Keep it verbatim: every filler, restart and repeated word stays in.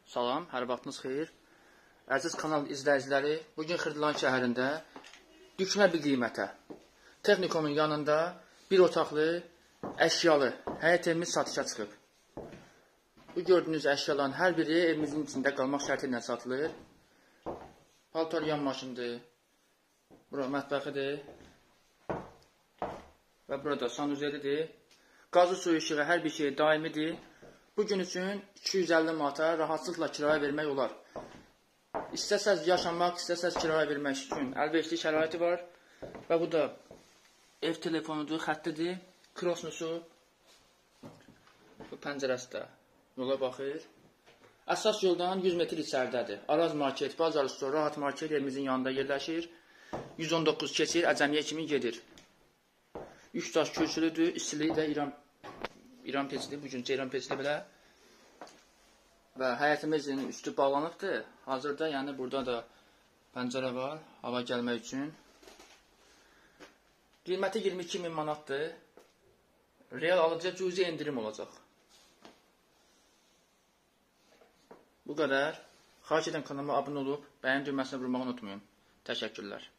Salam, hər vaxtınız xeyir. Əziz kanal izləyiciləri, bugün Xırdalan şəhərində dükünə bir qiymətə, Texnikomun yanında bir otaqlı, əşyalı həyət evimiz satışa çıxıb. Bu gördüyünüz əşyaların hər biri evimizin içində qalmaq şərti ilə satılır. Paltar yan maşındır, bura mətbəxidir və burada sanuzelidir. Qazı suyu işığı hər bir şey daimidir. Bugün üçün iki yüz əlli manata rahatlıqla kiraya vermək olar. İstəsəz yaşamaq, istəsəz kiraya vermək üçün əlverişli şəraiti var. Və bu da ev telefonudur, xəttidir, krosnusu, bu pəncərəsi də yola baxır. Əsas yoldan yüz metr içəridədir. Araz market, bazar üstü, rahat market evimizin yanında yerləşir. yüz on doqquz keçir, Əcəmiyə kimi gedir. üç daş kürsülüdür, istiliyi də İran İran peçidir, bugünkü İran peçidir belə. Və həyətimizin üstü bağlanıbdır. Hazırda, yəni burada da pəncərə var, hava gəlmək üçün. Qiyməti iyirmi iki min manatdır. Real alıcıya cüzi endirim olacaq. Bu qədər. Xahiş edən kanalıma abunə olub, bəyən düyməsini vurmağı unutmayın. Təşəkkürlər.